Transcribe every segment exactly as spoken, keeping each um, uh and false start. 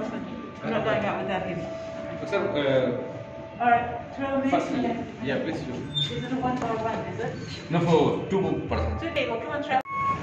husband. I'm not going out without him. Sir, uh, Alright, throw me. first, yeah, please do. Is it a one by one, is it? No, for two persons. Two people, come on, travel.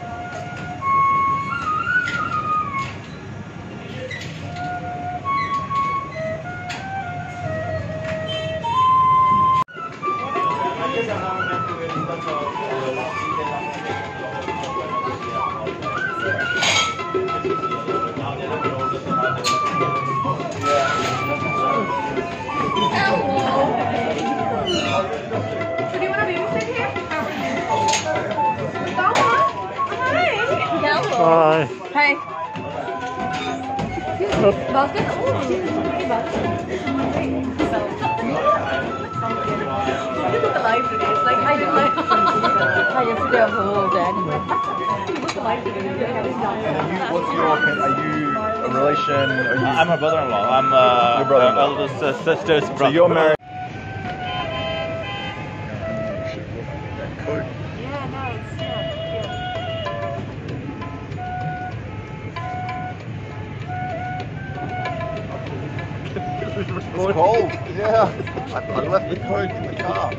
Hi. Hey. Welcome. Look at the life it is. Like I did like I yesterday I was a little dead. Look at the life it is. And you, what's your, are you a relation? Are you, I'm a brother-in-law. I'm uh, Your brother-in-law. uh, eldest uh, sister's brother. so you're married? Yeah, no, it's yeah, yeah. It's cold. Yeah. I, I left the coat in the car.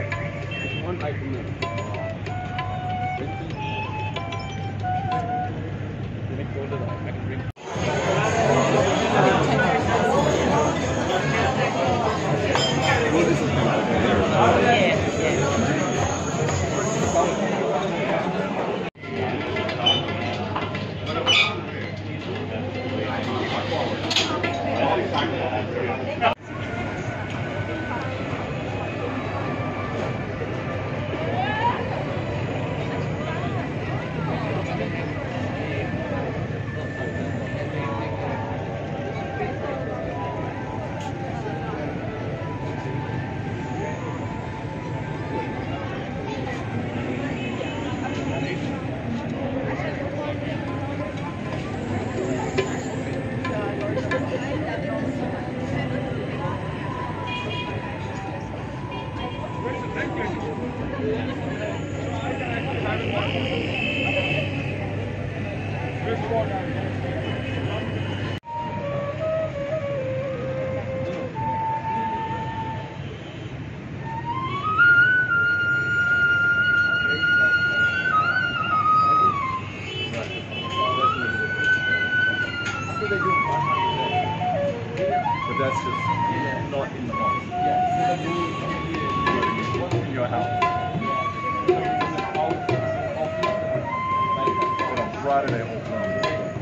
But that's just not in the mosque. In your house. Hold on, Friday, hold on.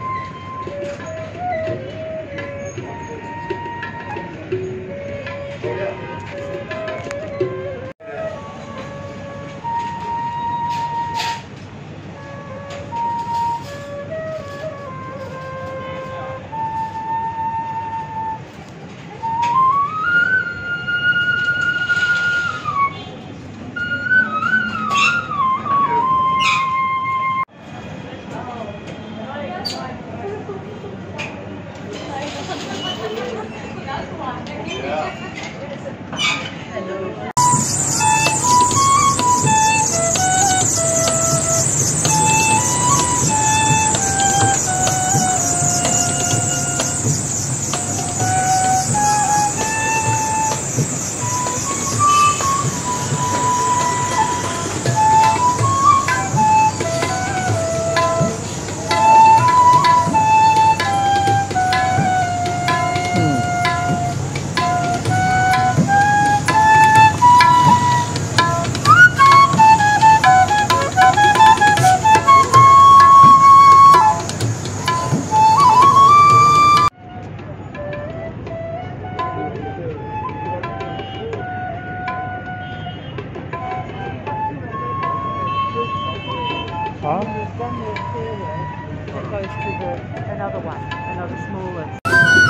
Huh? There's one more stairway that goes to the another one, another smaller.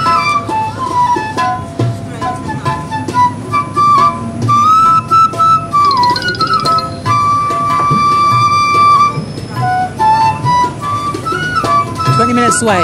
Twenty minutes away.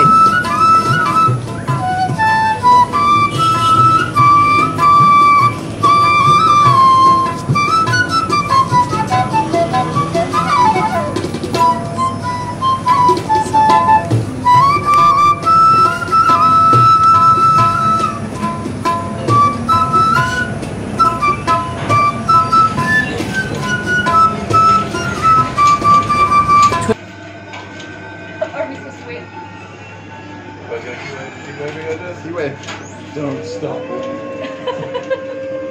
Are we supposed to wait? But you keep, keep moving like this. You wave. Don't stop.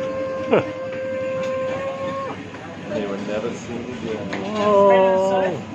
They were never seen again. Oh.